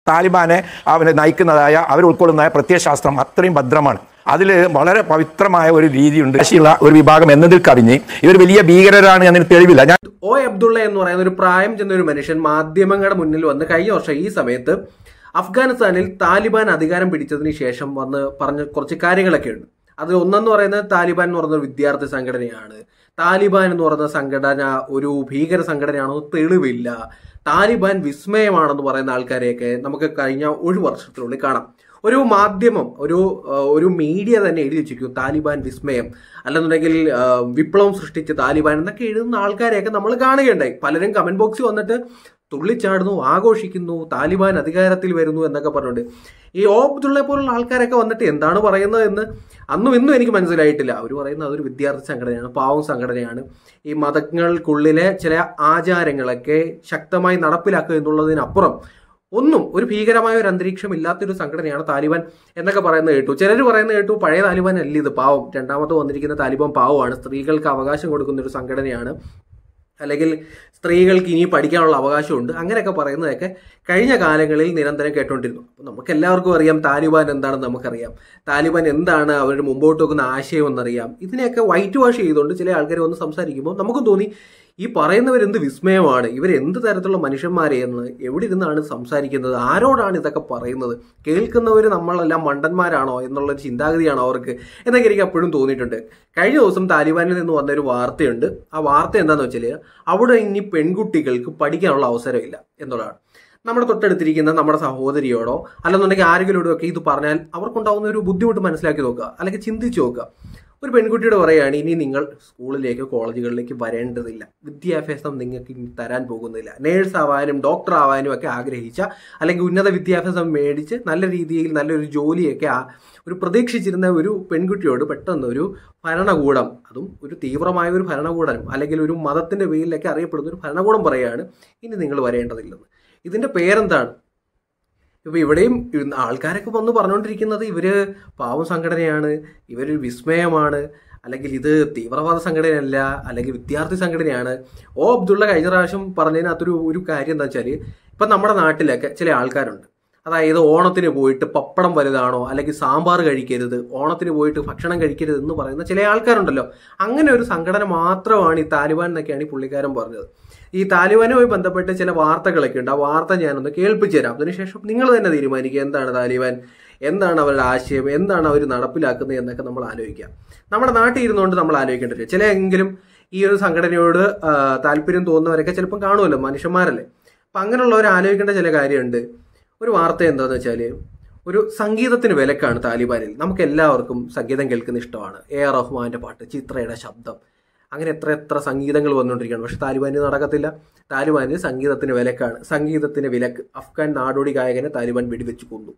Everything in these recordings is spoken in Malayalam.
താലിബാനെ അവനെ നയിക്കുന്നതായ അവർ ഉൾക്കൊള്ളുന്നതായ പ്രത്യയശാസ്ത്രം അത്രയും ഭദ്രമാണ്. അതിൽ വളരെ പവിത്രമായ ഒരു രീതിയുണ്ട്. ശേഷിയുള്ള ഒരു വിഭാഗം എന്നതിൽ കവിഞ്ഞ് ഇവർ വലിയ ഭീകരരാണ് എന്നതിന് തെളിവില്ല. ഒ അബ്ദുള്ള എന്ന് പറയുന്ന ഒരു പ്രായം ചെന്ന ഒരു മനുഷ്യൻ മാധ്യമങ്ങളുടെ മുന്നിൽ വന്ന് കഴിഞ്ഞ വർഷം ഈ സമയത്ത് അഫ്ഗാനിസ്ഥാനിൽ താലിബാൻ അധികാരം പിടിച്ചതിന് ശേഷം വന്ന് പറഞ്ഞ കുറച്ച് കാര്യങ്ങളൊക്കെ ഉണ്ട്. അതിൽ ഒന്നെന്ന് പറയുന്നത് താലിബാൻ എന്ന് പറയുന്ന ഒരു വിദ്യാർത്ഥി സംഘടനയാണ്. താലിബാൻ എന്ന് പറയുന്ന സംഘടന ഒരു ഭീകര സംഘടനയാണെന്ന് തെളിവില്ല. താലിബാൻ വിസ്മയമാണെന്ന് പറയുന്ന ആൾക്കാരെയൊക്കെ നമുക്ക് കഴിഞ്ഞ ഒരു വർഷത്തിനുള്ളിൽ കാണാം. ഒരു മാധ്യമം ഒരു മീഡിയ തന്നെ എഴുതി വെച്ചിരിക്കും താലിബാൻ വിസ്മയം, അല്ലെന്നുണ്ടെങ്കിൽ വിപ്ലവം സൃഷ്ടിച്ച താലിബാൻ എന്നൊക്കെ എഴുതുന്ന ആൾക്കാരെയൊക്കെ നമ്മൾ കാണുകയുണ്ടായി. പലരും കമന്റ് ബോക്സിൽ വന്നിട്ട് തുള്ളിച്ചാടുന്നു, ആഘോഷിക്കുന്നു, താലിബാൻ അധികാരത്തിൽ വരുന്നു എന്നൊക്കെ പറഞ്ഞുകൊണ്ട് ഈ ഒ അബ്ദുള്ള പോലുള്ള ആൾക്കാരൊക്കെ വന്നിട്ട് എന്താണ് പറയുന്നത് എന്ന് അന്നും ഇന്നും എനിക്ക് മനസ്സിലായിട്ടില്ല. അവർ പറയുന്നത് അതൊരു വിദ്യാർത്ഥി സംഘടനയാണ്, പാവം സംഘടനയാണ്, ഈ മതങ്ങൾക്കുള്ളിലെ ചില ആചാരങ്ങളൊക്കെ ശക്തമായി നടപ്പിലാക്കുക എന്നുള്ളതിനപ്പുറം ഒന്നും ഒരു ഭീകരമായ ഒരു അന്തരീക്ഷം ഇല്ലാത്തൊരു സംഘടനയാണ് താലിബാൻ എന്നൊക്കെ പറയുന്നത് കേട്ടു. ചിലർ പറയുന്നത് കേട്ടു പഴയ താലിബാൻ അല്ല ഇത്, പാവം, രണ്ടാമത് വന്നിരിക്കുന്ന താലിബാൻ പാവമാണ്, സ്ത്രീകൾക്ക് അവകാശം കൊടുക്കുന്ന ഒരു സംഘടനയാണ്, അല്ലെങ്കിൽ സ്ത്രീകൾക്ക് ഇനി പഠിക്കാനുള്ള അവകാശമുണ്ട്, അങ്ങനെയൊക്കെ പറയുന്നതൊക്കെ കഴിഞ്ഞ കാലങ്ങളിൽ നിരന്തരം കേട്ടുകൊണ്ടിരുന്നു. അപ്പോൾ നമുക്ക് എല്ലാവർക്കും അറിയാം താലിബാൻ എന്താണെന്ന് നമുക്കറിയാം, താലിബാൻ എന്താണ് അവർ മുമ്പോട്ട് വെക്കുന്ന ആശയം എന്നറിയാം. ഇതിനെയൊക്കെ വൈറ്റ് വാഷ് ചെയ്തുകൊണ്ട് ചില ആൾക്കാർ വന്ന് സംസാരിക്കുമ്പോൾ നമുക്കും തോന്നി ഈ പറയുന്നവരെന്ത് വിസ്മയമാണ്, ഇവരെന്ത് തരത്തിലുള്ള മനുഷ്യന്മാരെയെന്ന്, എവിടെ ഇരുന്നാണ് സംസാരിക്കുന്നത്, ആരോടാണ് ഇതൊക്കെ പറയുന്നത്, കേൾക്കുന്നവർ നമ്മളെല്ലാം മണ്ടന്മാരാണോ എന്നുള്ളൊരു ചിന്താഗതിയാണോ അവർക്ക് എന്നൊക്കെ എനിക്ക് അപ്പോഴും തോന്നിയിട്ടുണ്ട്. കഴിഞ്ഞ ദിവസം താലിബാനിൽ നിന്ന് വന്നൊരു വാർത്തയുണ്ട്. ആ വാർത്ത എന്താണെന്ന് വെച്ചാൽ അവിടെ ഇനി പെൺകുട്ടികൾക്ക് പഠിക്കാനുള്ള അവസരമില്ല എന്നുള്ളതാണ്. നമ്മുടെ തൊട്ടടുത്തിരിക്കുന്ന നമ്മുടെ സഹോദരിയോടോ അല്ലെന്നുണ്ടെങ്കിൽ ആരെങ്കിലോടോ ഒക്കെ ഇത് പറഞ്ഞാൽ അവർക്കുണ്ടാകുന്ന ഒരു ബുദ്ധിമുട്ട് മനസ്സിലാക്കി നോക്കുക, അല്ലെങ്കിൽ ചിന്തിച്ചു നോക്കുക. ഒരു പെൺകുട്ടിയോട് പറയുകയാണ് ഇനി നിങ്ങൾ സ്കൂളിലേക്ക് കോളേജുകളിലേക്ക് വരേണ്ടതില്ല, വിദ്യാഭ്യാസം നിങ്ങൾക്ക് ഇനി തരാൻ പോകുന്നില്ല, നേഴ്സ് ആവാനും ഡോക്ടർ ആവാനും ഒക്കെ ആഗ്രഹിച്ച അല്ലെങ്കിൽ ഉന്നത വിദ്യാഭ്യാസം മേടിച്ച് നല്ല രീതിയിൽ നല്ലൊരു ജോലിയൊക്കെ ഒരു പ്രതീക്ഷിച്ചിരുന്ന ഒരു പെൺകുട്ടിയോട് പെട്ടെന്ന് ഒരു ഭരണകൂടം, അതും ഒരു തീവ്രമായ ഒരു ഭരണകൂടം അല്ലെങ്കിൽ ഒരു മതത്തിന്റെ പേരിലൊക്കെ അറിയപ്പെടുന്ന ഒരു ഭരണകൂടം പറയുകയാണ് ഇനി നിങ്ങൾ വരേണ്ടതില്ലെന്ന്. ഇതിന്റെ പേരെന്താണ്? ഇപ്പൊ ഇവിടെയും ആൾക്കാരൊക്കെ വന്ന് പറഞ്ഞുകൊണ്ടിരിക്കുന്നത് ഇവര് പാവം സംഘടനയാണ്, ഇവരൊരു വിസ്മയമാണ്, അല്ലെങ്കിൽ ഇത് തീവ്രവാദ സംഘടനയല്ല, അല്ലെങ്കിൽ വിദ്യാർത്ഥി സംഘടനയാണ്. ഒ അബ്ദുള്ള കഴിഞ്ഞ പ്രാവശ്യം പറഞ്ഞതിനകത്തൊരു ഒരു കാര്യം എന്താ വെച്ചാൽ ഇപ്പൊ നമ്മുടെ നാട്ടിലൊക്കെ ചില ആൾക്കാരുണ്ട്, അതായത് ഓണത്തിന് പോയിട്ട് പപ്പടം വലുതാണോ അല്ലെങ്കിൽ സാമ്പാർ കഴിക്കരുത്, ഓണത്തിന് പോയിട്ട് ഭക്ഷണം കഴിക്കരുത് എന്ന് പറയുന്ന ചില ആൾക്കാരുണ്ടല്ലോ. അങ്ങനെ ഒരു സംഘടന മാത്രമാണ് ഈ താലിബാൻ എന്നൊക്കെയാണ് ഈ പുള്ളിക്കാരൻ പറഞ്ഞത്. ഈ താലിബാനുമായി ബന്ധപ്പെട്ട് ചില വാർത്തകളൊക്കെ ഉണ്ട്. ആ വാർത്ത ഞാനൊന്ന് കേൾപ്പിച്ചു തരാം. അതിനുശേഷം നിങ്ങൾ തന്നെ തീരുമാനിക്കുക എന്താണ് താലിബാൻ, എന്താണ് അവരുടെ ആശയം, എന്താണ് അവർ നടപ്പിലാക്കുന്നത് എന്നൊക്കെ നമ്മൾ ആലോചിക്കാം. നമ്മുടെ നാട്ടിൽ ഇരുന്നുകൊണ്ട് നമ്മൾ ആലോചിക്കേണ്ടത് ചിലയെങ്കിലും ഈ ഒരു സംഘടനയോട് താല്പര്യം തോന്നുന്നവരൊക്കെ ചിലപ്പം കാണുമല്ലോ, മനുഷ്യന്മാരല്ലേ. അപ്പം അങ്ങനെയുള്ളവർ ആലോചിക്കേണ്ട ചില കാര്യമുണ്ട്. ഒരു വാർത്ത എന്താണെന്ന് വെച്ചാൽ ഒരു സംഗീതത്തിന് വിലക്കാണ് താലിബാനിൽ. നമുക്ക് എല്ലാവർക്കും സംഗീതം കേൾക്കുന്ന ഇഷ്ടമാണ്. AR റഹ്മാന്റെ പാട്ട്, ചിത്രയുടെ ശബ്ദം, അങ്ങനെ എത്ര സംഗീതങ്ങൾ വന്നുകൊണ്ടിരിക്കുകയാണ്. പക്ഷെ താലിബാനിൽ നടക്കത്തില്ല. താലിബാനിൽ സംഗീതത്തിന് വിലക്കാണ്. സംഗീതത്തിന് വിലക്ക്. അഫ്ഗാൻ നാടോടി ഗായകനെ താലിബാൻ വെടിവെച്ച് കൊന്നു.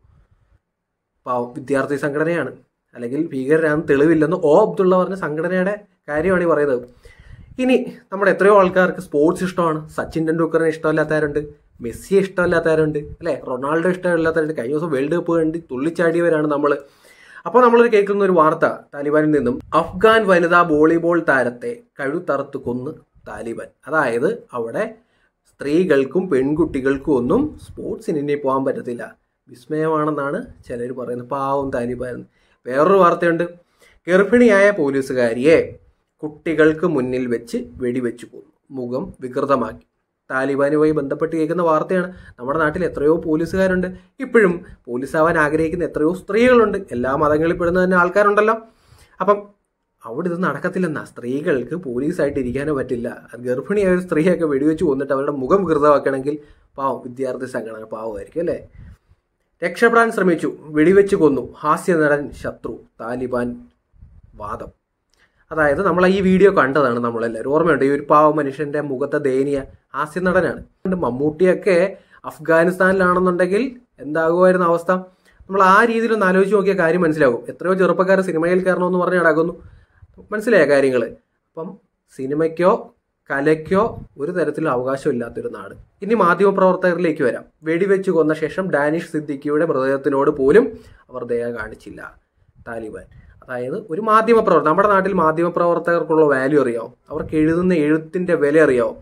പാവം വിദ്യാർത്ഥി സംഘടനയാണ്, അല്ലെങ്കിൽ ഭീകരരാണെന്ന് തെളിവില്ലെന്ന് ഒ അബ്ദുള്ള പറഞ്ഞ സംഘടനയുടെ കാര്യമാണ് ഈ പറയുന്നത്. ഇനി നമ്മുടെ എത്രയോ ആൾക്കാർക്ക് സ്പോർട്സ് ഇഷ്ടമാണ്. സച്ചിൻ ടെണ്ടുൽക്കറിനെ ഇഷ്ടമല്ലാത്തവരുണ്ട്, മെസ്സിയെ ഇഷ്ടമല്ലാത്തവരുണ്ട്, അല്ലെ, റൊണാൾഡോ ഇഷ്ടമില്ലാത്തവരുണ്ട്. കഴിഞ്ഞ ദിവസം വേൾഡ് കപ്പ് കണ്ട് തുള്ളിച്ചാടിയവരാണ് നമ്മൾ. അപ്പോൾ നമ്മൾ കേൾക്കുന്ന ഒരു വാർത്ത താലിബാനിൽ നിന്നും, അഫ്ഗാൻ വനിതാ വോളിബോൾ താരത്തെ കഴുത്തറുത്ത് കൊന്ന് താലിബാൻ. അതായത് അവിടെ സ്ത്രീകൾക്കും പെൺകുട്ടികൾക്കും ഒന്നും സ്പോർട്സിന് ഇനി പോകാൻ പറ്റത്തില്ല, വിസ്മയമാണെന്നാണ് ചിലർ പറയുന്നത്. പാവം താലിബാൻ. വേറൊരു വാർത്തയുണ്ട്, ഗർഭിണിയായ പോലീസുകാരിയെ കുട്ടികൾക്ക് മുന്നിൽ വെച്ച് വെടിവെച്ച് കൊന്നു, മുഖം വികൃതമാക്കി. താലിബാനുമായി ബന്ധപ്പെട്ട് കേൾക്കുന്ന വാർത്തയാണ്. നമ്മുടെ നാട്ടിൽ എത്രയോ പോലീസുകാരുണ്ട്, ഇപ്പോഴും പോലീസാവാൻ ആഗ്രഹിക്കുന്ന എത്രയോ സ്ത്രീകളുണ്ട്, എല്ലാ മതങ്ങളിൽ പെടുന്ന തന്നെ ആൾക്കാരുണ്ടല്ലോ. അപ്പം അവിടെ ഇത് നടക്കത്തില്ലെന്നാ, സ്ത്രീകൾക്ക് പോലീസായിട്ട് ഇരിക്കാനോ പറ്റില്ല. ഗർഭിണിയായ ഒരു സ്ത്രീയൊക്കെ വെടിവെച്ച് കൊന്നിട്ട് അവരുടെ മുഖം വികൃതമാക്കണമെങ്കിൽ പാവം വിദ്യാർത്ഥി സംഘടന പാവമായിരിക്കും അല്ലേ. രക്ഷപ്പെടാൻ ശ്രമിച്ചു, വെടിവെച്ച് കൊന്നു, ഹാസ്യ നടൻ ശത്രു, താലിബാൻ വാദം. അതായത് നമ്മൾ ഈ വീഡിയോ കണ്ടതാണ് നമ്മളെല്ലാവരും, ഓർമ്മയുണ്ട്. ഈ ഒരു പാവ മനുഷ്യന്റെ മുഖത്തെ ദയനീയ ഹാസ്യ നടനാണ്. മമ്മൂട്ടിയൊക്കെ അഫ്ഗാനിസ്ഥാനിലാണെന്നുണ്ടെങ്കിൽ എന്താകുമായിരുന്ന അവസ്ഥ? നമ്മൾ ആ രീതിയിലൊന്ന് ആലോചിച്ച് നോക്കിയ കാര്യം മനസ്സിലാകും. എത്രയോ ചെറുപ്പക്കാർ സിനിമയിൽ കയറണമെന്ന് പറഞ്ഞ് നടക്കുന്നു. മനസ്സിലായ കാര്യങ്ങൾ. അപ്പം സിനിമയ്ക്കോ കലയ്ക്കോ ഒരു തരത്തിലും അവകാശമില്ലാത്തൊരു നാട്. ഇനി മാധ്യമപ്രവർത്തകരിലേക്ക് വരാം. വെടിവെച്ച് കൊന്ന ശേഷം ഡാനിഷ് സിദ്ദിഖിയുടെ മൃതദേഹത്തിനോട് പോലും അവർ ദയ കാണിച്ചില്ല താലിബാൻ. അതായത് ഒരു മാധ്യമപ്രവർത്തകർ, നമ്മുടെ നാട്ടിൽ മാധ്യമപ്രവർത്തകർക്കുള്ള വാല്യൂ അറിയാവും, അവർക്ക് എഴുതുന്ന എഴുത്തിന്റെ വില അറിയാവും.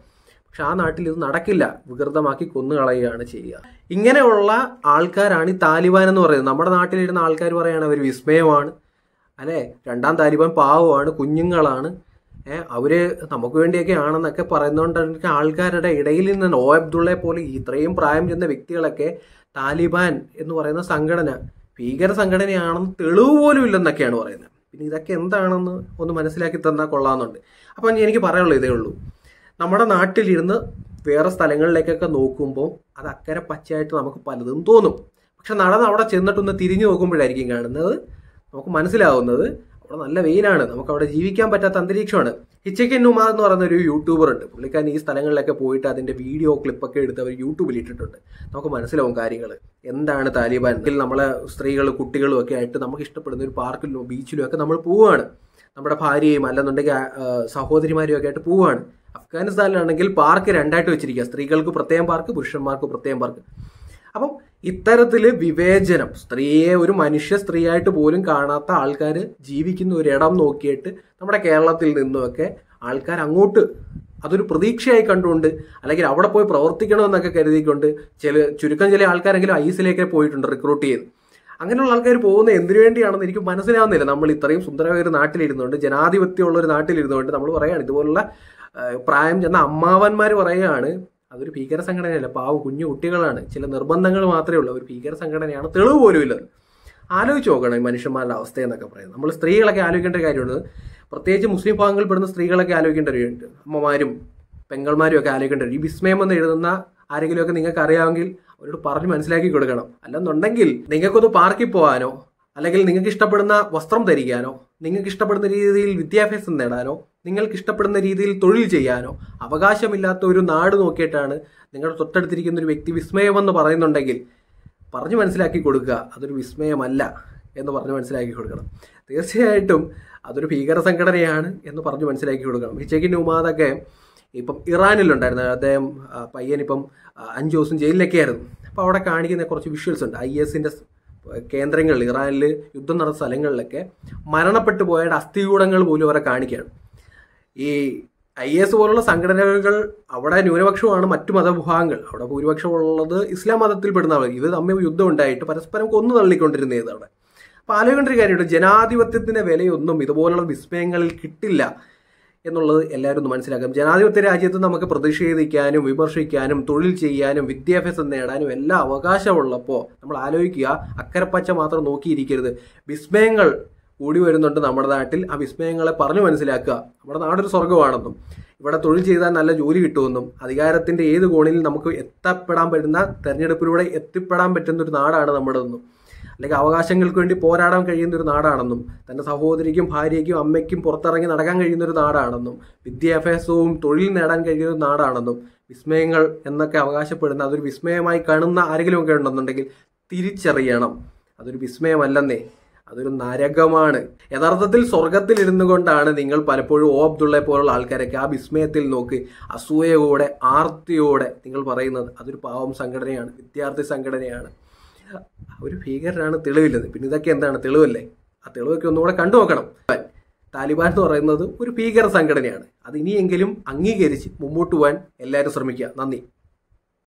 പക്ഷെ ആ നാട്ടിൽ ഇത് നടക്കില്ല, വികൃതമാക്കി കൊന്നുകളയുകയാണ് ചെയ്യുക. ഇങ്ങനെയുള്ള ആൾക്കാരാണ് ഈ താലിബാൻ എന്ന് പറയുന്നത്. നമ്മുടെ നാട്ടിലിരുന്ന ആൾക്കാർ പറയുകയാണ് അവർ വിസ്മയമാണ്, അല്ലെ, രണ്ടാം താലിബാൻ പാവമാണ്, കുഞ്ഞുങ്ങളാണ്, അവര് നമുക്ക് വേണ്ടിയൊക്കെ ആണെന്നൊക്കെ പറയുന്നതുകൊണ്ട് ആൾക്കാരുടെ ഇടയിൽ നിന്ന് ഒ അബ്ദുള്ളയെ പോലെ ഇത്രയും പ്രായം ചെന്ന വ്യക്തികളൊക്കെ താലിബാൻ എന്ന് പറയുന്ന സംഘടന ഭീകര സംഘടനയാണെന്ന് തെളിവ് പോലും ഇല്ലെന്നൊക്കെയാണ് പറയുന്നത്. പിന്നെ ഇതൊക്കെ എന്താണെന്ന് ഒന്ന് മനസ്സിലാക്കി തന്നാൽ കൊള്ളാമെന്നുണ്ട്. അപ്പം എനിക്ക് പറയാനുള്ളൂ ഇതേ ഉള്ളൂ, നമ്മുടെ നാട്ടിലിരുന്ന് വേറെ സ്ഥലങ്ങളിലേക്കൊക്കെ നോക്കുമ്പോൾ അത് അക്കരെ പച്ചയായിട്ട് നമുക്ക് പലതും തോന്നും. പക്ഷെ നടന്ന് അവിടെ ചെന്നിട്ടൊന്ന് തിരിഞ്ഞു നോക്കുമ്പോഴായിരിക്കും കാണുന്നത്, നമുക്ക് മനസ്സിലാവുന്നത് അവിടെ നല്ല വെയിലാണ്, നമുക്ക് അവിടെ ജീവിക്കാൻ പറ്റാത്ത അന്തരീക്ഷമാണ്. ഹിച്ചക്കൻ നുമാർ എന്ന് പറയുന്ന ഒരു യൂട്യൂബർ ഉണ്ട്. പുള്ളിക്കാരൻ ഈ സ്ഥലങ്ങളിലൊക്കെ പോയിട്ട് അതിന്റെ വീഡിയോ ക്ലിപ്പൊക്കെ എടുത്ത് അവർ യൂട്യൂബിൽ ഇട്ടിട്ടുണ്ട്. നമുക്ക് മനസ്സിലാവും കാര്യങ്ങൾ എന്താണ് താലിബാൻ. നമ്മളെ സ്ത്രീകളും കുട്ടികളും ഒക്കെ ആയിട്ട് നമുക്ക് ഇഷ്ടപ്പെടുന്ന ഒരു പാർക്കിലും ബീച്ചിലും ഒക്കെ നമ്മൾ പോവുകയാണ്. നമ്മുടെ ഭാര്യയും അല്ലെന്നുണ്ടെങ്കിൽ സഹോദരിമാരും ഒക്കെ ആയിട്ട് പോവുകയാണ്. അഫ്ഗാനിസ്ഥാനിലാണെങ്കിൽ പാർക്ക് രണ്ടായിട്ട് വെച്ചിരിക്കുക, സ്ത്രീകൾക്ക് പ്രത്യേകം പാർക്ക്, പുരുഷന്മാർക്ക് പ്രത്യേകം പാർക്ക്. അപ്പം ഇത്തരത്തില് വിവേചനം, സ്ത്രീയെ ഒരു മനുഷ്യ സ്ത്രീയായിട്ട് പോലും കാണാത്ത ആൾക്കാർ ജീവിക്കുന്ന ഒരിടം നോക്കിയിട്ട് നമ്മുടെ കേരളത്തിൽ നിന്നുമൊക്കെ ആൾക്കാർ അങ്ങോട്ട് അതൊരു പ്രതീക്ഷയായി കണ്ടുകൊണ്ട് അല്ലെങ്കിൽ അവിടെ പോയി പ്രവർത്തിക്കണമെന്നൊക്കെ കരുതിക്കൊണ്ട് ചുരുക്കം ചില ആൾക്കാരെങ്കിലും ഐസിലേക്ക് പോയിട്ടുണ്ട് റിക്രൂട്ട് ചെയ്ത്. അങ്ങനെയുള്ള ആൾക്കാർ പോകുന്നത് എന്തിനു വേണ്ടിയാണെന്ന് എനിക്ക് മനസ്സിലാവുന്നില്ല. നമ്മൾ ഇത്രയും സുന്ദരമായ ഒരു നാട്ടിലിരുന്നുകൊണ്ട്, ജനാധിപത്യമുള്ള ഒരു നാട്ടിലിരുന്നുകൊണ്ട് നമ്മൾ പറയുകയാണ്, ഇതുപോലുള്ള പ്രായം ചെന്ന അമ്മാവന്മാർ പറയുകയാണ് അതൊരു ഭീകര സംഘടനയല്ല, പാവം കുഞ്ഞു കുട്ടികളാണ്, ചില നിർബന്ധങ്ങൾ മാത്രമേ ഉള്ളൂ, ഒരു ഭീകര സംഘടനയാണ്, തെളിവ് പോലും ഇല്ല. ആലോചിച്ച് നോക്കണം ഈ മനുഷ്യന്മാരുടെ അവസ്ഥയെന്നൊക്കെ പറയുന്നത്. നമ്മൾ സ്ത്രീകളൊക്കെ ആലോചിക്കേണ്ട കാര്യമുണ്ട്, പ്രത്യേകിച്ച് മുസ്ലിം ഭാഗങ്ങളിൽപ്പെടുന്ന സ്ത്രീകളൊക്കെ ആലോചിക്കേണ്ട കാര്യമുണ്ട്, അമ്മമാരും പെങ്ങൾമാരും ഒക്കെ ആലോചിക്കേണ്ട. ഈ വിസ്മയം എന്ന് എഴുതുന്ന ആരെങ്കിലുമൊക്കെ നിങ്ങൾക്ക് അറിയാമെങ്കിൽ അവരോട് പറഞ്ഞ് മനസ്സിലാക്കി കൊടുക്കണം. അല്ലെന്നുണ്ടെങ്കിൽ നിങ്ങൾക്കൊന്ന് പാർക്കിൽ പോകാനോ അല്ലെങ്കിൽ നിങ്ങൾക്ക് ഇഷ്ടപ്പെടുന്ന വസ്ത്രം ധരിക്കാനോ നിങ്ങൾക്ക് ഇഷ്ടപ്പെടുന്ന രീതിയിൽ വിദ്യാഭ്യാസം നേടാനോ നിങ്ങൾക്ക് ഇഷ്ടപ്പെടുന്ന രീതിയിൽ തൊഴിൽ ചെയ്യാനോ അവകാശമില്ലാത്ത ഒരു നാട് നോക്കിയിട്ടാണ് നിങ്ങളുടെ തൊട്ടടുത്തിരിക്കുന്ന ഒരു വ്യക്തി വിസ്മയമെന്ന് പറയുന്നുണ്ടെങ്കിൽ പറഞ്ഞു മനസ്സിലാക്കി കൊടുക്കുക, അതൊരു വിസ്മയമല്ല എന്ന് പറഞ്ഞ് മനസ്സിലാക്കി കൊടുക്കണം. തീർച്ചയായിട്ടും അതൊരു ഭീകര സംഘടനയാണ് എന്ന് പറഞ്ഞ് മനസ്സിലാക്കി കൊടുക്കണം. ഹിച്ചക്കൻ നുമാദൊക്കെ ഇപ്പം ഇറാനിലുണ്ടായിരുന്നു, അദ്ദേഹം പയ്യനിപ്പം 5 ദിവസം ജയിലിലൊക്കെ ആയിരുന്നു. അപ്പോൾ അവിടെ കാണിക്കുന്ന കുറച്ച് വിഷ്വൽസ് ഉണ്ട്. IS-ന്റെ കേന്ദ്രങ്ങളിൽ, ഇറാനിൽ യുദ്ധം നടന്ന സ്ഥലങ്ങളിലൊക്കെ മരണപ്പെട്ടു പോയവരുടെ അസ്ഥികൂടങ്ങൾ പോലും അവരെ കാണിക്കുകയാണ്. ഈ IS പോലുള്ള സംഘടനകൾ അവിടെ ന്യൂനപക്ഷമാണ് മറ്റു മതവിഭാഗങ്ങൾ, അവിടെ ഭൂരിപക്ഷമുള്ളത് ഇസ്ലാം മതത്തിൽ പെടുന്നവർ. ഇത് തമ്മിൽ യുദ്ധം ഉണ്ടായിട്ട് പരസ്പരം കൊന്നു തള്ളിക്കൊണ്ടിരുന്നത് അവിടെ. അപ്പോൾ ആലോചിക്കേണ്ട ഒരു കാര്യമുണ്ട്, ജനാധിപത്യത്തിന്റെ വിലയൊന്നും ഇതുപോലുള്ള വിസ്മയങ്ങളിൽ കിട്ടില്ല എന്നുള്ളത് എല്ലാവരും ഒന്ന് മനസ്സിലാക്കാം. ജനാധിപത്യ രാജ്യത്ത് നമുക്ക് പ്രതിഷേധിക്കാനും വിമർശിക്കാനും തൊഴിൽ ചെയ്യാനും വിദ്യാഭ്യാസം നേടാനും എല്ലാം അവകാശമുള്ളപ്പോൾ നമ്മൾ ആലോചിക്കുക, അക്കരപ്പച്ച മാത്രം നോക്കിയിരിക്കരുത്. വിസ്മയങ്ങൾ കൂടി വരുന്നുണ്ട് നമ്മുടെ നാട്ടിൽ, ആ വിസ്മയങ്ങളെ പറഞ്ഞു മനസ്സിലാക്കുക. നമ്മുടെ നാടൊരു സ്വർഗമാണെന്നും ഇവിടെ തൊഴിൽ ചെയ്താൽ നല്ല ജോലി കിട്ടുമെന്നും അധികാരത്തിന്റെ ഏത് കോണിൽ നമുക്ക് എത്തപ്പെടാൻ പറ്റുന്ന, തെരഞ്ഞെടുപ്പിലൂടെ എത്തിപ്പെടാൻ പറ്റുന്ന ഒരു നാടാണ് നമ്മുടെതെന്നും അല്ലെങ്കിൽ അവകാശങ്ങൾക്ക് വേണ്ടി പോരാടാൻ കഴിയുന്ന ഒരു നാടാണെന്നും തന്റെ സഹോദരിക്കും ഭാര്യയ്ക്കും അമ്മയ്ക്കും പുറത്തിറങ്ങി നടക്കാൻ കഴിയുന്ന ഒരു നാടാണെന്നും വിദ്യാഭ്യാസവും തൊഴിൽ നേടാൻ കഴിയുന്ന ഒരു നാടാണെന്നും വിസ്മയങ്ങൾ എന്നൊക്കെ അവകാശപ്പെടുന്ന അതൊരു വിസ്മയമായി കാണുന്ന ആരെങ്കിലും ഒക്കെ ഉണ്ടെന്നുണ്ടെങ്കിൽ തിരിച്ചറിയണം, അതൊരു വിസ്മയമല്ലെന്നേ, അതൊരു നരകമാണ്. യഥാർത്ഥത്തിൽ സ്വർഗത്തിൽ ഇരുന്നു കൊണ്ടാണ് നിങ്ങൾ പലപ്പോഴും ഒ അബ്ദുള്ളയെ പോലുള്ള ആൾക്കാരൊക്കെ ആ വിസ്മയത്തിൽ നോക്കി അസൂയയോടെ ആർത്തിയോടെ നിങ്ങൾ പറയുന്നത് അതൊരു പാവം സംഘടനയാണ്, വിദ്യാർത്ഥി സംഘടനയാണ്, ഒരു ഭീകരനാണ്, തെളിവില്ലത്. പിന്നെ ഇതൊക്കെ എന്താണ്, തെളിവല്ലേ? ആ തെളിവൊക്കെ ഒന്നുകൂടെ കണ്ടു നോക്കണം. താലിബാൻ എന്ന് പറയുന്നത് ഒരു ഭീകര സംഘടനയാണ്. അത് ഇനിയെങ്കിലും അംഗീകരിച്ച് മുമ്പോട്ട് പോകാൻ എല്ലാവരും ശ്രമിക്കുക. നന്ദി.